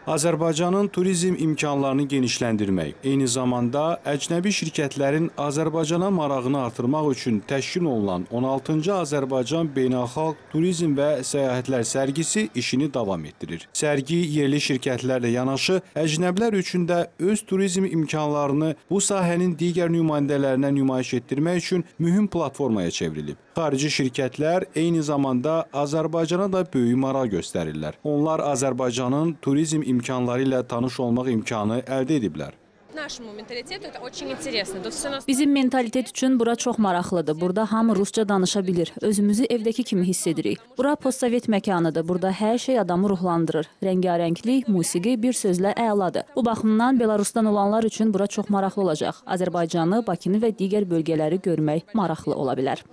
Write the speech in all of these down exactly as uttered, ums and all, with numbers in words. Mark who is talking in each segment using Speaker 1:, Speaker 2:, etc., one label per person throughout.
Speaker 1: Azərbaycanın turizm imkanlarını genişləndirmək, eyni zamanda əcnəbi şirkətlərin Azərbaycana marağını artırmaq üçün təşkil olunan on altıncı Azərbaycan Beynəlxalq Turizm və Səyahətlər sərgisi işini davam etdirir. Sərgi yerli şirkətlərlə yanaşı, əcnəbilər üçün də öz turizm imkanlarını bu sahənin digər nümayəndələrinə nümayiş etdirmək üçün mühüm platformaya çevrilib. Xarici şirkətlər eyni zamanda Azərbaycana da böyük maraq göstərirlər. Onlar Azərbaycanın turizm imkanları ilə tanış olmaq imkanı əldə ediblər.
Speaker 2: Bizim mentalitet üçün bura çox maraqlıdır. Burada hamı rusca danışa bilir. Özümüzü evdəki kimi hiss edirik. Bura postsovet məkanıdır. Burada hər şey adamı ruhlandırır. Rəngarənglik, musiqi bir sözlə əladır. Bu baxımdan Belarusdan olanlar üçün bura çox maraqlı olacaq. Azərbaycanı, Bakını və digər bölgələri görmək maraqlı ola bilər.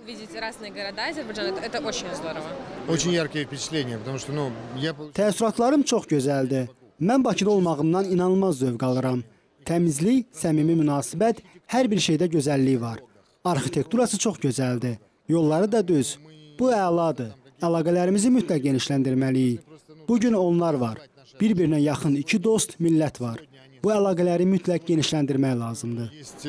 Speaker 3: Təəssüratlarım çox gözəldir. Mən Bakıda olmağımdan inanılmaz zövq alıram. Təmizlik, səmimi münasibət, hər bir şeydə gözəlliyi var. Arxitekturası çox gözəldir. Yolları da düz. Bu əladır. Əlaqələrimizi mütləq genişləndirməliyik. Bugün onlar var. Bir-birinə yaxın iki dost millət var. Bu əlaqələri mütləq genişləndirmək lazımdır.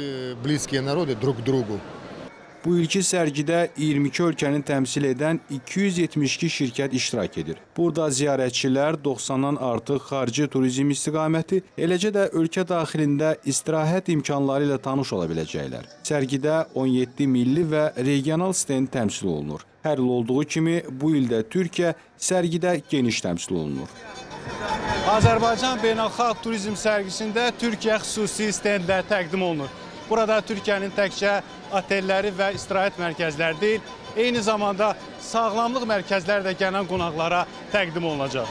Speaker 1: Bu ilki sərgidə iyirmi iki ölkəni təmsil edən iki yüz yetmiş iki şirkət iştirak edir. Burada ziyarətçilər doxsandan artıq xarici turizm istiqaməti, eləcə də ölkə daxilində istirahət imkanları ilə tanış ola biləcəklər. Sərgidə on yeddi milli və regional stend təmsil olunur. Hər il olduğu kimi bu ildə Türkiyə sərgidə geniş təmsil olunur.
Speaker 4: Azərbaycan Beynəlxalq Turizm sərgisində Türkiyə xüsusi stendlər təqdim olunur. Burada Türkiyənin təkcə otelləri və istirahət mərkəzləri deyil, eyni zamanda sağlamlıq mərkəzləri də gələn qonaqlara təqdim olunacaq.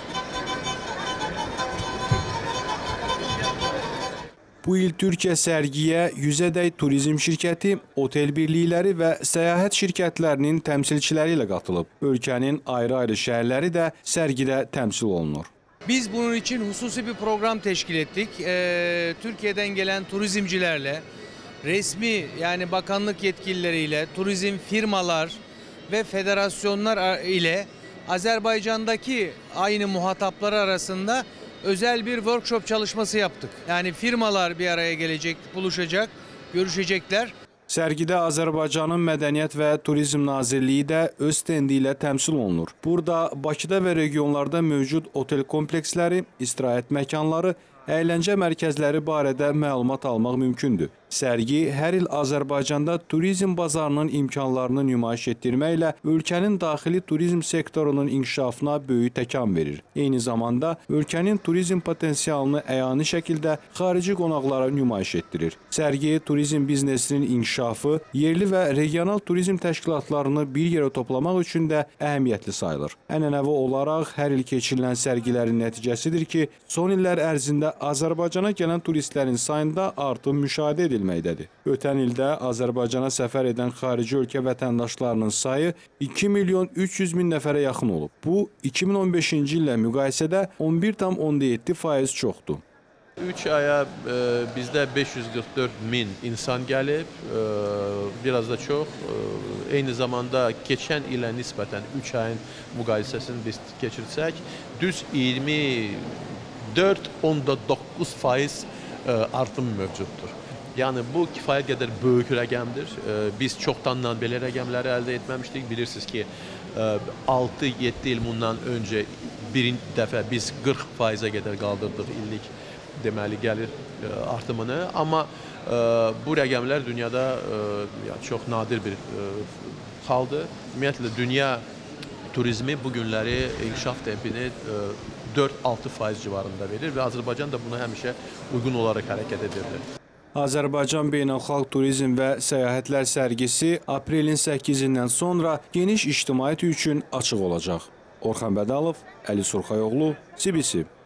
Speaker 1: Bu il Türkiyə sərgiyə yüzədək turizm şirkəti, otel birlikləri və səyahət şirkətlərinin təmsilçiləri ilə qatılıb. Ölkənin ayrı-ayrı şəhərləri də sərgidə təmsil olunur.
Speaker 5: Biz bunun için hususi bir program teşkil ettik. Ee, Türkiye'den gelen turizmcilerle, resmi yani bakanlık yetkilileriyle, turizm firmalar ve federasyonlar ile Azerbaycan'daki aynı muhataplar arasında özel bir workshop çalışması yaptık. Yani firmalar bir araya gelecek, buluşacak, görüşecekler.
Speaker 1: Sərgidə Azərbaycanın Mədəniyyət və Turizm Nazirliyi də öz stendi ilə təmsil olunur. Burada Bakıda və regionlarda mövcud otel kompleksləri, istirahət məkanları, əyləncə mərkəzləri barədə məlumat almaq mümkündür. Sərgi hər il Azərbaycanda turizm bazarının imkanlarını nümayiş etdirməklə ölkənin daxili turizm sektorunun inkişafına böyük təkan verir. Eyni zamanda ölkənin turizm potensialını əyani şəkildə xarici qonaqlara nümayiş etdirir. Sərgi turizm biznesinin inkişafı, yerli və regional turizm təşkilatlarını bir yerə toplamaq üçün də əhəmiyyətli sayılır. Ənənəvi olaraq hər il keçirilən sərgilərin nəticəsidir ki, son illər ərzində Azərbaycana gələn turistlərin sayında artım müşahidə edilməkdədir. Ötən ildə Azərbaycana səfər edən xarici ölkə vətəndaşlarının sayı iki milyon üç yüz min nəfərə yaxın olub. Bu, iki min on beşinci illə müqayisədə on bir tam on yeddi faiz çoxdur.
Speaker 6: üç aya e, bizdə beş yüz qırx dörd min insan gəlib, e, biraz da çox. E, eyni zamanda keçən ilə nisbətən üç ayın müqayisəsini biz keçirsək, düz iyirmi dörd nöqtə doqquz faiz e, artım mövcuddur. Yəni bu kifayət qədər böyük rəqəmdir. Biz çoxdandan belə rəqəmləri əldə etməmişdik. Bilirsiniz ki, altı yeddi il bundan öncə birinci dəfə biz qırx faizə qədər qaldırdıq illik deməli gəlir artımını. Amma bu rəqəmlər dünyada çox nadir bir haldır. Ümumiyyətlə, dünya turizmi bu günləri inkişaf tempini dörd altı faiz civarında verir və Azərbaycan da buna həmişə uyğun olaraq hərəkət edirdi.
Speaker 1: Azərbaycan Beynəlxalq Turizm və Səyahətlər sərgisi aprelin səkkizindən sonra geniş ictimaiyyət üçün açıq olacaq. Orxan Bədalov, Əli Surxayoğlu, C B C.